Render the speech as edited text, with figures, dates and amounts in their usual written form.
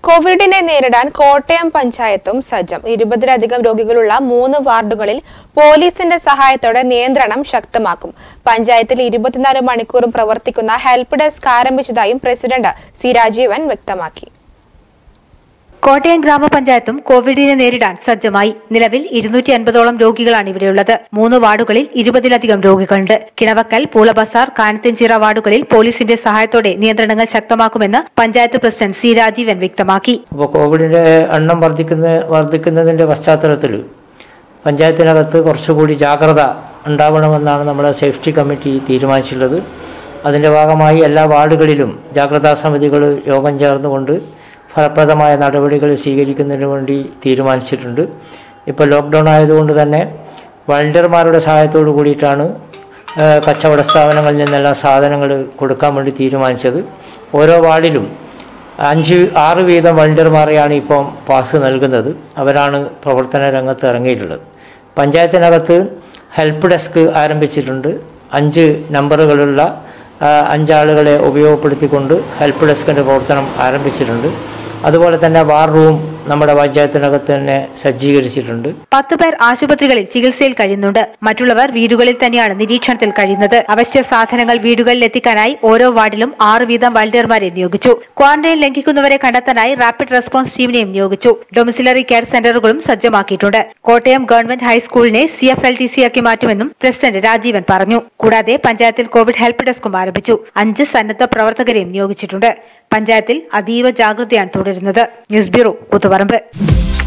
കോവിഡിനെ നേരിടാൻ കോട്ടയം പഞ്ചായത്തും സജ്ജം. 20-ലധികം രോഗികളുള്ള 3 വാർഡുകളിൽ പോലീസിന്റെ സഹായത്തോടെ നിയന്ത്രണം ശക്തമാക്കും. പഞ്ചായത്തിൽ 24 മണിക്കൂറും പ്രവർത്തിക്കുന്ന ഹെൽപ്പ് ഡെസ്ക് ആരംഭിച്ചതായും പ്രസിഡന്റ് സി രാജീവൻ വ്യക്തമാക്കി. കോട്ടയം ഗ്രാമപഞ്ചായത്തും കോവിഡിനെ നേരിടാൻ സജ്ജമായി. നിലവിൽ 250ഓളം രോഗികളാണ് ഇവിടെയുള്ളത്. 3 വാർഡുകളിൽ 20-ലധികം രോഗികളുണ്ട്. കിണവക്കൽ, പൂളബസാർ, കാനത്തിൻചിറ വാർഡുകളിൽ പോലീസിന്റെ സഹായത്തോടെ നിയന്ത്രണങ്ങൾ ശക്തമാക്കുമെന്ന് പഞ്ചായത്ത് പ്രസിഡന്റ് സി രാജീവൻ വ്യക്തമാക്കി. കോവിഡിന്റെ എണ്ണം വർദ്ധിക്കുന്നതിന്റെ പശ്ചാത്തലത്തിൽ പഞ്ചായത്തിനകത്ത് കുറച്ചുകൂടി ജാഗ്രത ഉണ്ടാവണമെന്നാണ് നമ്മുടെ സേഫ്റ്റി കമ്മിറ്റി തീരുമാനിച്ചിട്ടുള്ളത്. അതിന്റെ ഭാഗമായി എല്ലാ വാർഡുകളിലും ജാഗ്രതാ സമിതികൾ യോഗം ചേർന്നുകൊണ്ട് ഫലപ്രദമായ നടപടികൾ സ്വീകരിക്കുന്നതിന് വേണ്ടി തീരുമാനിച്ചിട്ടുണ്ട്. ഇപ്പോൾ ലോക്ക്ഡൗൺ ആയതുകൊണ്ട് തന്നെ വളണ്ടിയർമാരുടെ സഹായത്തോടു കൂടിയിട്ടാണ് കച്ചവട സ്ഥാപനങ്ങളിൽ നിന്നെല്ലാം സാധനങ്ങൾ കൊടുക്കാൻ വേണ്ടി തീരുമാനിച്ചത്. ഓരോ വാർഡിലും 5-6 വീതം വളണ്ടിയർമാരെയാണ് ഇപ്പോൾ പാസ് നൽകുന്നത്. അവരാണ് പ്രവർത്തന രംഗത്ത് ഇറങ്ങിയിട്ടുള്ളത്. പഞ്ചായത്തിനകത്ത് ഹെൽപ്പ് ഡെസ്ക് ആരംഭിച്ചിട്ടുണ്ട്. 5 നമ്പറുകളുള്ള 5 ആളുകളെ ഉപയോഗപ്പെടുത്തിക്കൊണ്ട് ഹെൽപ്പ് ഡെസ്കിൻ്റെ പ്രവർത്തനം ആരംഭിച്ചിട്ടുണ്ട്. അതുപോലെ തന്നെ വാർ റൂം നമ്മുടെ പഞ്ചായത്തിനകത്ത് തന്നെ സജ്ജീകരിച്ചിട്ടുണ്ട്. 10 പേർ ആശുപത്രികളിൽ ചികിത്സയിൽ കഴിയുന്നുണ്ട്. മറ്റുള്ളവർ വീടുകളിൽ തന്നെയാണ് നിരീക്ഷണത്തിൽ കഴിയുന്നത്. അവശ്യ സാധനങ്ങൾ വീടുകളിൽ എത്തിക്കാനായി ഓരോ വാർഡിലും 6 വീതം വളണ്ടിയർമാരെ നിയോഗിച്ചു. ക്വാറന്റൈൻ ലംഘിക്കുന്നവരെ കണ്ടെത്താനായി റാപ്പിഡ് റെസ്പോൺസ് ടീമിനെയും നിയോഗിച്ചു. ഡൊമിസിലറി കെയർ സെന്ററുകളും സജ്ജമാക്കിയിട്ടുണ്ട്. കോട്ടയം ഗവൺമെന്റ് ഹൈസ്കൂളിനെ CFLTC ആക്കി മാറ്റുമെന്നും പ്രസിഡന്റ് രാജീവൻ പറഞ്ഞു. കൂടാതെ പഞ്ചായത്തിൽ കോവിഡ് ഹെൽപ്പ് ഡെസ്കും ആരംഭിച്ചു. 5 സന്നദ്ധ പ്രവർത്തകരെയും നിയോഗിച്ചിട്ടുണ്ട്. പഞ്ചായത്തിൽ അതീവ ജാഗ്രതയാണ് തുടരുന്നത്. News bureau, Koothuparamba.